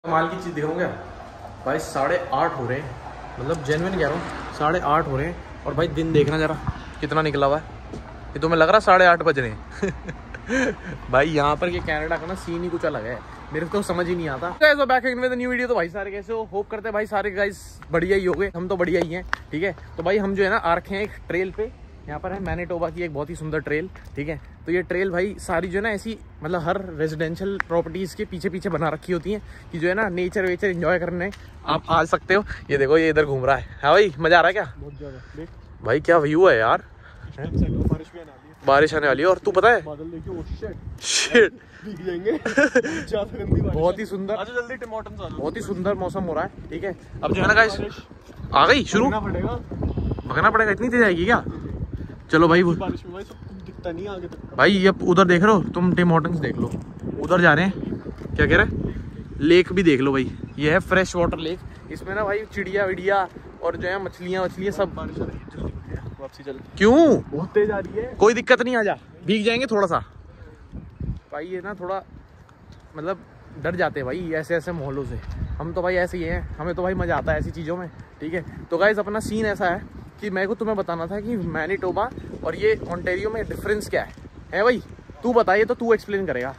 कमाल की चीज़ दिखाऊँ क्या भाई, 8:30 हो रहे हैं, मतलब जेन्युइन कह रहा हूँ 8:30 हो रहे हैं। और भाई दिन देखना जरा कितना निकला हुआ है, ये तो मैं लग रहा 8:30 बज रहे हैं। भाई यहाँ पर ये कनाडा का ना सीन ही कुछ अलग है, मेरे को तो समझ ही नहीं आता। तो बैक विद न्यू वीडियो। तो भाई सारे कैसे हो, होप करते हैं भाई सारे गाइस बढ़िया ही हो गए, हम तो बढ़िया ही हैं। ठीक है, तो भाई हम जो है ना आ रखे हैं एक ट्रेल पे, यहाँ पर है मैनीटोबा की एक बहुत ही सुंदर ट्रेल। ठीक है, तो ये ट्रेल भाई सारी जो है ना ऐसी मतलब हर रेजिडेंशियल प्रॉपर्टीज के पीछे पीछे बना रखी होती हैं कि जो है ना नेचर वेचर एंजॉय करने आप आ सकते हो। ये देखो ये इधर घूम रहा है, हाँ भाई मजा आ रहा है क्या? बहुत ज्यादा भाई, क्या व्यू है यार, बारिश आने वाली है। और तू पता है बादल देखियो, शिट भीग जाएंगे। बहुत ही सुंदर, जल्दी टमाटर, बहुत ही सुंदर मौसम हो रहा है। ठीक है, अब जो है ना गाइस आ गई शुरू, भगना पड़ेगा, इतनी तेज आएगी क्या? चलो भाई, बारिश में भाई सब दिखता नहीं आगे तक। भाई ये उधर देख रहे हो तुम, टिम हॉर्टन्स देख लो, उधर जा रहे हैं, क्या कह रहे हैं, लेक भी देख लो भाई, ये है फ्रेश वाटर लेक। इसमें ना भाई चिड़िया विड़िया और जो है मछलियाँ सब। बारिश आ रही है, जल्दी वापसी चल। क्यों? बहुत तेज आ रही है। कोई दिक्कत नहीं, आ जा, भीग जाएंगे थोड़ा सा। भाई ये ना थोड़ा मतलब डर जाते हैं भाई ऐसे ऐसे माहौलों से, हम तो भाई ऐसे ही हैं, हमें तो भाई मजा आता है ऐसी चीज़ों में। ठीक है, तो गाइस अपना सीन ऐसा है कि मैं को तुम्हें बताना था कि मैनीटोबा और ये ओंटारियो में डिफरेंस क्या है भाई? तू बताइए, तो तू एक्सप्लेन करेगा।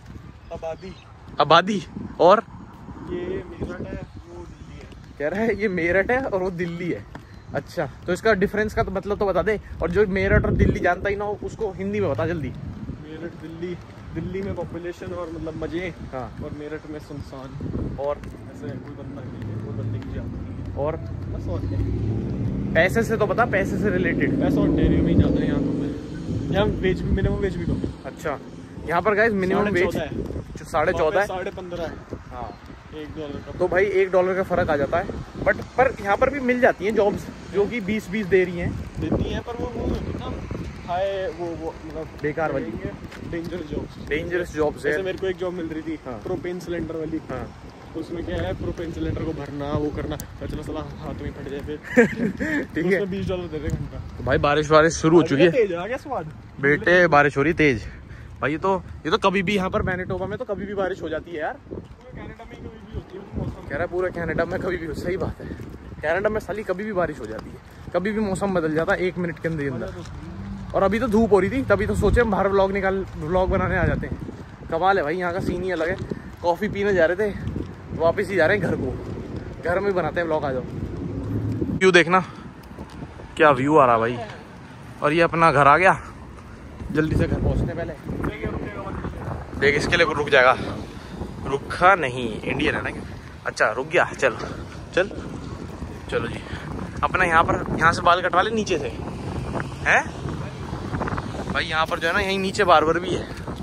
आबादी और ये मेरठ है, वो दिल्ली है। कह रहा है ये मेरठ है और वो दिल्ली है। अच्छा, तो इसका डिफरेंस का तो मतलब तो बता दे, और जो मेरठ और दिल्ली जानता ही ना हो उसको हिंदी में बता जल्दी। मेरठ दिल्ली में पॉपुलेशन और मतलब मजे, हाँ, और मेरठ में सुनसान और ऐसे कोई बंदा नहीं है, कोई बंदे की जात नहीं है। और बस और क्या, पैसे से तो बता, पैसे से रिलेटेड। पैसा ओंटारियो में ही ज़्यादा है, यहाँ तो यहाँ वेज भी, मिनिमम वेज भी कम है। अच्छा, यहाँ पर गाइस मिनिमम वेज 14.5 है, 15.5 है। हाँ, $1 का। तो भाई $1 का फर्क आ जाता है। बट पर यहाँ पर भी मिल जाती हैं जॉब्स जो कि 20 दे रही हैं, देती हैं, पर वो ना हाई वो मतलब बेकार वाली, डेंजरस जॉब्स है। जैसे मेरे को एक जॉब मिल रही थी, हाँ, प्रोपेन सिलेंडर वाली। हाँ, उसमें क्या है, प्रोपेन सिलेंडर को भरना, वो करना, चलो सला हाथ में फट जाए फिर। ठीक है, $20 दे रहे घंटा। तो भाई बारिश शुरू हो चुकी है, तेज आ गया स्वाद बेटे, बारिश हो रही तेज भाई। ये तो कभी भी यहाँ पर मैनीटोबा में तो कभी भी बारिश हो जाती है यार। कनाडा में कभी भी होती है मौसम, कह रहा है पूरे कनाडा में कभी भी। सही बात है, कनाडा में साली कभी भी बारिश हो जाती है, कभी भी मौसम बदल जाता है 1 मिनट के अंदर। और अभी तो धूप हो रही थी, तभी तो सोचे हम बाहर व्लॉग बनाने आ जाते हैं। कमाल है भाई, यहाँ का सीन ही अलग है। कॉफ़ी पीने जा रहे थे, वापस ही जा रहे हैं घर को, घर में बनाते हैं व्लॉग, आ जाओ। व्यू देखना क्या व्यू आ रहा भाई। और ये अपना घर आ गया, जल्दी से घर पहुँचने पहले देख, इसके लिए रुक जाएगा, रुका नहीं, इंडियन है ना क्या? अच्छा रुक गया, चल चल चलो जी। अपना यहाँ से बाल कटवा ले नीचे से, हैं भाई? यहाँ पर जो है ना यहीं नीचे बार्बर भी है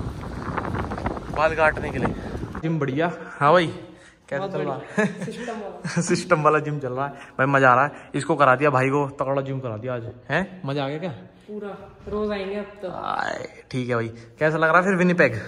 बाल काटने के लिए। जिम बढ़िया, हाँ भाई कैसा चल रहा है? सिस्टम वाला जिम चल रहा है भाई, मजा आ रहा है। इसको करा दिया भाई को, तगड़ा जिम करा दिया आज, है मजा आ गया क्या? पूरा रोज आएंगे अब तो। ठीक है भाई, कैसा लग रहा है फिर विनिपेग?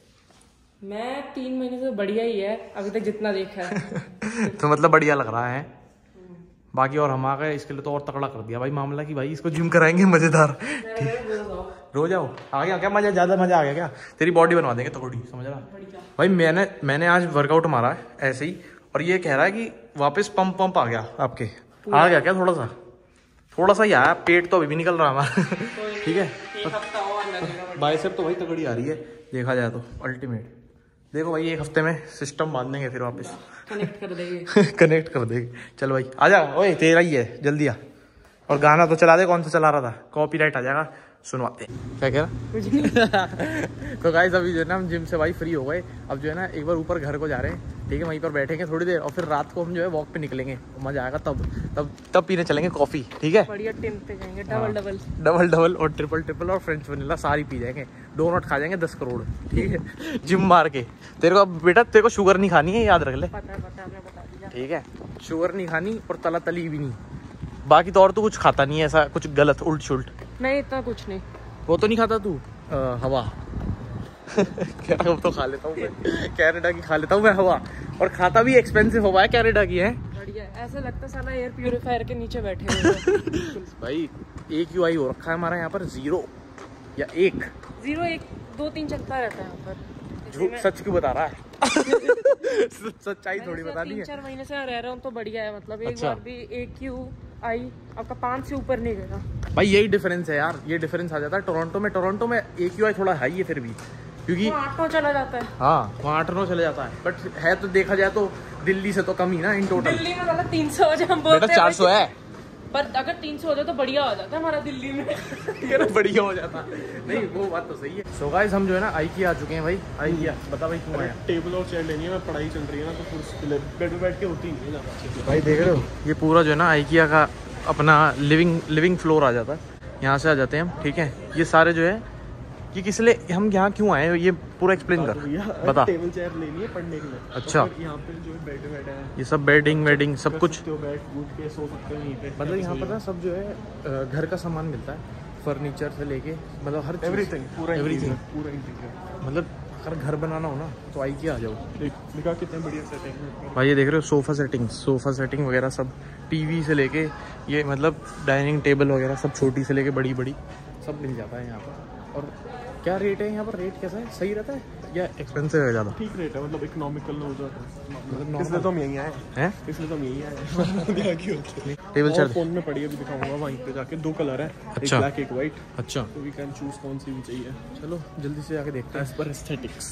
मैं 3 महीने से बढ़िया ही है अभी तक जितना देखा है। तो मतलब बढ़िया लग रहा है। बाकी और हम आ गए, इसके लिए तो और तगड़ा कर दिया भाई मामला कि भाई इसको जिम कराएंगे मजेदार। रोज आओ, आ गया क्या मजा? ज्यादा मजा आ गया क्या? तेरी बॉडी बनवा देंगे थोड़ी, समझ रहा भाई। मैंने आज वर्कआउट मारा है ऐसे ही, और ये कह रहा है कि वापस पंप आ गया आपके, आ गया क्या? थोड़ा सा ही आया, पेट तो अभी भी निकल रहा है हमारा। ठीक है, बाइसेप तो भाई तगड़ी आ रही है देखा जाए तो, अल्टीमेट। देखो भाई 1 हफ्ते में सिस्टम बांध देंगे, फिर वापस कनेक्ट कर देंगे। कनेक्ट कर देंगे। चल भाई आ जा, ओए तेरा ही है, जल्दी आ। और गाना तो चला दे, कौन सा चला रहा था? कॉपीराइट आ जाएगा, सुनवाते। क्या कह रहा? तो गाइस अभी जो है ना हम जिम से भाई फ्री हो गए, अब जो है ना एक बार ऊपर घर को जा रहे हैं। ठीक है, वहीं पर बैठेंगे थोड़ी देर, और फिर रात को हम जो है वॉक पे निकलेंगे, मजा आएगा। तब पीने चलेंगे कॉफी। ठीक है, बढ़िया टिम पे जाएंगे, डबल और ट्रिपल और फ्रेंच वनीला सारी पी जाएंगे, डोनट खा जाएंगे 10 करोड़। ठीक है, जिम मार के। तेरे को बेटा, तेरे को शुगर नहीं खानी है, याद रख ले। पता आपने बता दिया। ठीक है, शुगर नहीं खानी और तली भी नहीं। बाकी तो और तो कुछ खाता नहीं है ऐसा कुछ गलत उल्ट शुल्ट? नहीं, इतना कुछ नहीं। वो तो नहीं खाता तू? हवा क्या तो खा लेता हूँ मैं, कनाडा की खा लेता हूँ मैं हवा, और खाता भी एक्सपेंसिव हवा है कनाडा की है। बढ़िया, ऐसा लगता साला एयर प्यूरिफायर के नीचे बैठे हैं। भाई AQI हो रखा है हमारा यहाँ पर 0 या 1, 0 1 2 3 चलता रहता है यहाँ पर। सच क्यों बता रहा है? सच्चाई थोड़ी बता दी है। 3-4 महीने से रह रहा हूँ तो बढ़िया है, मतलब एक अच्छा। बार भी AQI आपका 5 से ऊपर नहीं गया। भाई यही डिफरेंस है यार, ये डिफरेंस आ जाता है टोरंटो में AQI थोड़ा हाई है फिर भी, क्योंकि 8-9 चला जाता है। हाँ वहाँ 8-9 चले जाता है, बट है तो देखा जाए तो दिल्ली से तो कम ही ना इन टोटल। दिल्ली में मतलब 300 हो जाए हम बोलते बेटा 400 है, पर अगर 300 हो जाए तो बढ़िया हो जाता है हमारा दिल्ली में। ये ना बढ़िया हो जाता। नहीं वो बात तो सही है। सो गाइस हम जो है ना IKEA आ चुके हैं भाई। IKEA बता भाई क्यों आया? टेबल और चेयर लेनी है, मैं पढ़ाई चल रही है ना, तो फिर बेड पे बैठ के होती नहीं है ज़्यादा। भाई देख रहे हो ये पूरा जो है ना IKEA का अपना लिविंग फ्लोर आ जाता है, यहाँ से आ जाते हैं हम, ठीक है। ये सारे जो है ये किस लिए हम यहाँ क्यों आए ये पूरा एक्सप्लेन कर बता। टेबल चेयर लेनी है पढ़ने के लिए। अच्छा। और यहाँ पे जो बेड है ये सब बेडिंग वेडिंग सब कुछ, बैठ कूद के सो सकते हो यहीं पे। मतलब यहाँ पर ना सब जो है घर का सामान मिलता है, फर्नीचर से लेके मतलब हर एवरीथिंग, पूरा एवरीथिंग, पूरा इंटीरियर। मतलब अगर घर बनाना हो ना तो IKEA आ जाओ। देखा कितने बढ़िया सेटिंग है भाई ये देख रहे हो सोफ़ा सेटिंग वगैरह सब, टीवी से लेके ये मतलब डाइनिंग टेबल वगैरह सब, छोटी से लेके बड़ी सब मिल जाता है यहाँ पर। और क्या रेट है यहाँ पर? रेट कैसा है? सही रहता है या एक्सपेंसिव है ज़्यादा? ठीक रेट है, मतलब इकोनॉमिकल हो जाता है, मतलब इसलिए तो हम यहीं आए हैं, इसलिए तो हम यहीं आए। टेबल चेयर फोन में पड़ी अभी दिखाऊंगा, वहीं पे जाके 2 कलर है, अच्छा। एक ब्लैक एक वाइट, अच्छा तो वी कैन चूज कौन सी भी चाहिए। चलो जल्दी से जाके देखते हैं। As per aesthetics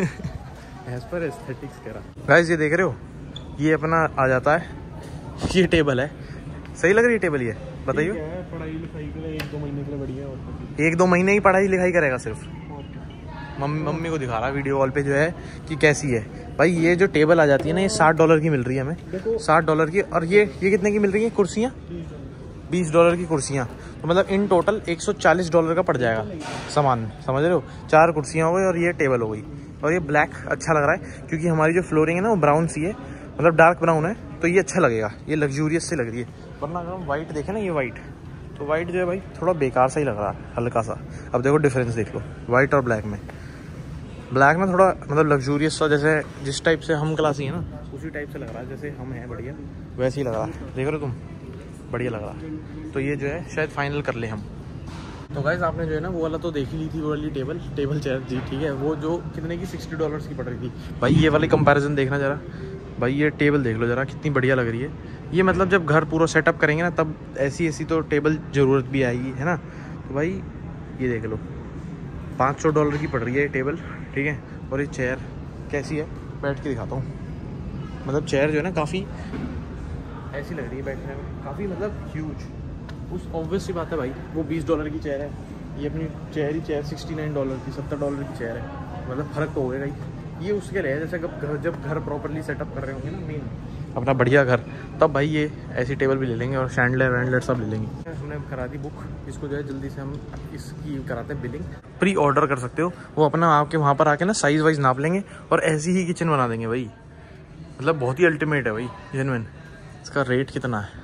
as per aesthetics कह रहा। गाइस ये देख रहे हो ये अपना आ जाता है, ये टेबल है, सही लग रही है टेबल ये? बताइए। पढ़ाई लिखाई के लिए 1-2 महीने के लिए बढ़िया है। और 1-2 महीने ही पढ़ाई लिखाई करेगा सिर्फ। मम्मी को दिखा रहा वीडियो कॉल पे जो है कि कैसी है। भाई ये जो टेबल आ जाती है ना, ये $60 की मिल रही है हमें, $60 की। और ये कितने की मिल रही है कुर्सियाँ? $20 की कुर्सियाँ, तो मतलब इन टोटल $140 का पड़ जाएगा सामान, समझ रहे हो? 4 कुर्सियाँ हो गई और ये टेबल हो गई। और ये ब्लैक अच्छा लग रहा है क्योंकि हमारी जो फ्लोरिंग है ना वो ब्राउन सी है, मतलब डार्क ब्राउन है, तो ये अच्छा लगेगा, ये लग्जूरियस से लग रही है। वरना अगर हम वाइट देखें ना, ये वाइट, तो वाइट जो है भाई थोड़ा बेकार सा ही लग रहा है हल्का सा। अब देखो डिफरेंस देख लो वाइट और ब्लैक में। ब्लैक ना थोड़ा मतलब लग्जूरियस सा, जैसे जिस टाइप से हम क्लासी है ना उसी टाइप से लग रहा है, जैसे हम हैं बढ़िया वैसे ही लग रहा है। देख रहे हो तुम, बढ़िया लग रहा है। तो ये जो है शायद फाइनल कर ले हम। तो गाइस आपने जो है ना वो वाला तो देख ही ली थी, वो वाली टेबल चेयर जी, ठीक है। वो जो कितने की $60 की पड़ रही थी। भाई ये वाली कंपैरिजन देखना ज़रा, भाई ये टेबल देख लो ज़रा कितनी बढ़िया लग रही है। ये मतलब जब घर पूरा सेटअप करेंगे ना तब ऐसी तो टेबल ज़रूरत भी आएगी, है ना। तो भाई ये देख लो $500 की पड़ रही है ये टेबल, ठीक है। और ये चेयर कैसी है, बैठ के दिखाता हूँ। मतलब चेयर जो है ना काफ़ी ऐसी लग रही है बैठने में, काफ़ी मतलब ह्यूज। उस ऑब्वियस सी बात है भाई, वो $20 की चेयर है, ये अपनी चेयर $69 की, $70 की चेयर है, मतलब फ़र्क तो होगा ही। ये उसके लिए जैसे जब घर प्रॉपरली सेटअप कर रहे होंगे ना मेन अपना बढ़िया घर, तब भाई ये ऐसी टेबल भी ले लेंगे और शैंडलर सब ले लेंगे। हमने करा दी बुक, इसको जो है जल्दी से हम इसकी कराते हैं बिलिंग। प्री ऑर्डर कर सकते हो, वो अपना आपके वहाँ पर आके ना साइज़ वाइज नाप लेंगे और ऐसी ही किचन बना देंगे भाई। मतलब बहुत ही अल्टीमेट है भाई, जेन्युइन। इसका रेट कितना है?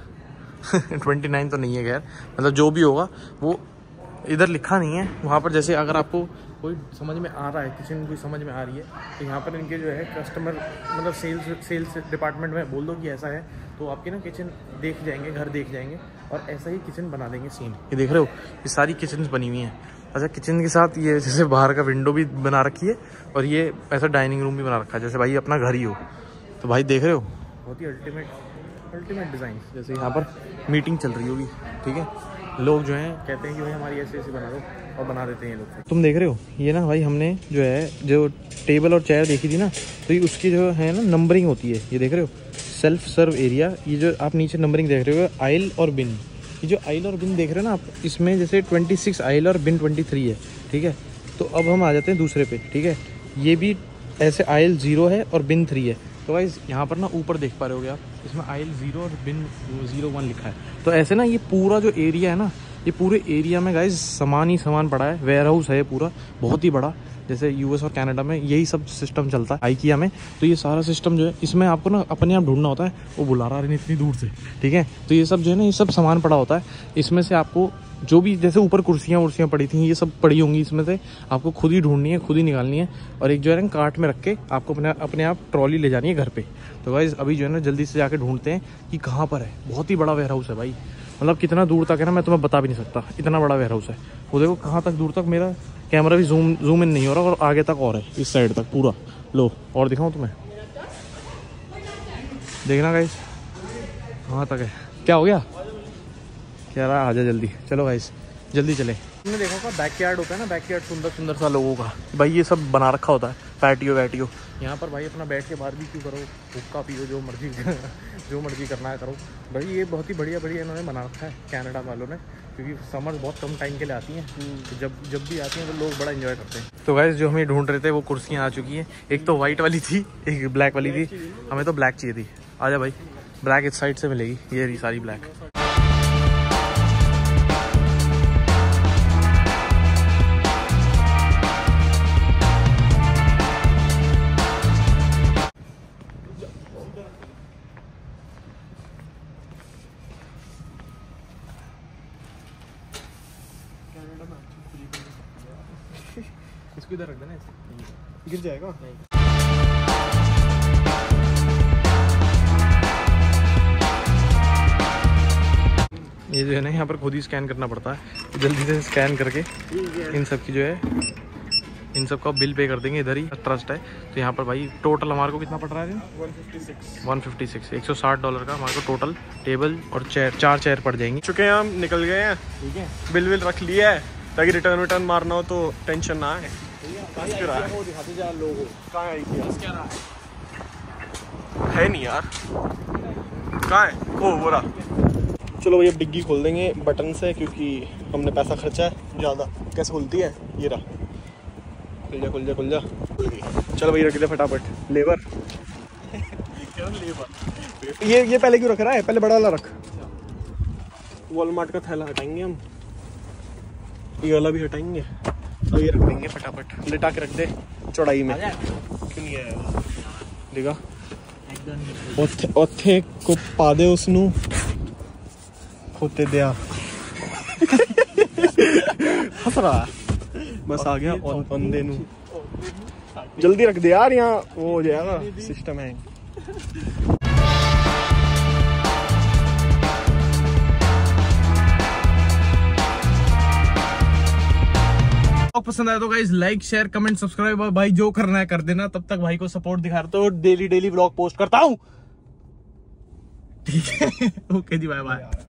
29 तो नहीं है खैर, मतलब जो भी होगा वो इधर लिखा नहीं है। वहाँ पर जैसे अगर आपको कोई समझ में आ रहा है, किचन कोई समझ में आ रही है, तो यहाँ पर इनके जो है कस्टमर मतलब सेल्स डिपार्टमेंट में बोल दो कि ऐसा है, तो आपकी ना किचन देख जाएंगे, घर देख जाएंगे और ऐसा ही किचन बना देंगे सीन। ये देख रहे हो ये सारी किचन बनी हुई हैं। अच्छा किचन के साथ ये जैसे बाहर का विंडो भी बना रखी है और ये ऐसा डाइनिंग रूम भी बना रखा है, जैसे भाई अपना घर ही हो। तो भाई देख रहे हो बहुत ही अल्टीमेट डिज़ाइन। जैसे यहाँ पर मीटिंग चल रही होगी, ठीक है, लोग जो हैं कहते हैं कि भाई हमारी ऐसे बना दो और बना देते हैं ये लोग। तुम देख रहे हो ये ना भाई, हमने जो है जो टेबल और चेयर देखी थी ना, तो ये उसकी जो है ना नंबरिंग होती है। ये देख रहे हो सेल्फ सर्व एरिया, ये जो आप नीचे नंबरिंग देख रहे हो आइल और बिन, ये जो आइल और बिन देख रहे हो ना आप, इसमें जैसे 26 आइल और बिन 23 है, ठीक है। तो अब हम आ जाते हैं दूसरे पे, ठीक है। ये भी ऐसे आइल 0 है और बिन 3 है। तो गाइस यहाँ पर ना ऊपर देख पा रहे होगे आप, इसमें आइल 0 और बिन 01 लिखा है। तो ऐसे ना ये पूरा जो एरिया है ना, ये पूरे एरिया में गाइस सामान ही सामान पड़ा है, वेयर हाउस है पूरा बहुत ही बड़ा। जैसे यूएस और कनाडा में यही सब सिस्टम चलता है IKEA में। तो ये सारा सिस्टम जो है इसमें आपको ना अपने आप ढूंढना होता है, वो बुला रहा है इतनी दूर से, ठीक है। तो ये सब जो है ना, ये सब सामान पड़ा होता है, इसमें से आपको जो भी जैसे ऊपर कुर्सियाँ पड़ी थी, ये सब पड़ी होंगी, इसमें से आपको खुद ही ढूंढनी है, खुद ही निकालनी है और एक जो है ना कार्ट में रख के आपको अपने आप ट्रॉली ले जानी है घर पे। तो गाइस अभी जो है ना जल्दी से जाके ढूंढते हैं कि कहाँ पर है। बहुत ही बड़ा वेयर हाउस है भाई, मतलब कितना दूर तक है ना मैं तुम्हें बता भी नहीं सकता, इतना बड़ा वेयर हाउस है। वो देखो कहाँ तक दूर तक, मेरा कैमरा भी जूम इन नहीं हो रहा और आगे तक और है, इस साइड तक पूरा लो और दिखाऊं तुम्हें, देखना गाइस वहाँ तक है। क्या हो गया, कह रहा आजा जल्दी, चलो गाइस जल्दी चले। तुमने देखा होगा बैकयार्ड होता है ना, बैकयार्ड सुंदर सुंदर सा लोगों का, भाई ये सब बना रखा होता है, पैटियो वैटियो। यहाँ पर भाई अपना बैठ के बारबेक्यू करो, हुक्का पियो, जो मर्जी करना है करो भाई। ये बहुत ही बढ़िया इन्होंने बना रखा है कनाडा वालों ने, क्योंकि समर बहुत कम टाइम के लिए आती हैं, तो जब भी आती हैं तो लोग बड़ा एंजॉय करते हैं। तो गाइस जो हमें ढूंढ रहे थे वो कुर्सियाँ आ चुकी हैं, एक तो वाइट वाली थी, एक ब्लैक वाली थी, हमें तो ब्लैक चाहिए थी। आजा भाई, ब्लैक इस साइड से मिलेगी, ये रही सारी ब्लैक। इसको इधर रख देना, गिर जाएगा। ये जो है ना यहाँ पर खुद ही स्कैन करना पड़ता है, जल्दी से स्कैन करके इन सब की जो है इन सब का बिल पे कर देंगे। इधर ही ट्रस्ट है, तो यहाँ पर भाई टोटल हमारे को कितना पड़ रहा है? 156 $160 का हमारे को टोटल टेबल और चेयर, 4 चेयर पड़ जाएंगी। चुके हैं हम, निकल गए हैं, ठीक है, बिल विल रख लिया है ताकि रिटर्न मारना हो तो टेंशन ना आए। है नहीं यार, कहाँ है? ओ वो रहा। चलो भैया डिग्गी खोल देंगे बटन से, क्योंकि हमने पैसा खर्चा है ज़्यादा। कैसे खुलती है? ये रहा, खुल जा। चलो भैया रख दे फटाफट। लेबर ये पहले क्यों रख रहा है? पहले बड़ा वाला रख। वॉलमार्ट का थैला हटाएंगे हम, ये वाला भी हटाएंगे, और ये रख देंगे फटाफट, लिटा के रख दे चौड़ाई में। क्यों नहीं आएगा? देखा ओथे को पा दे उसनू होते दिया। हंस रहा, बस आ गया बंदे नू। जल्दी रख दे यार, यहाँ वो हो जाएगा सिस्टम है। पसंद आया तो guys like share comment subscribe, और भाई जो करना है कर देना। तब तक भाई को सपोर्ट दिखा रहा तो डेली व्लॉग पोस्ट करता हूँ, ठीक है। ओके जी, बाय बाय।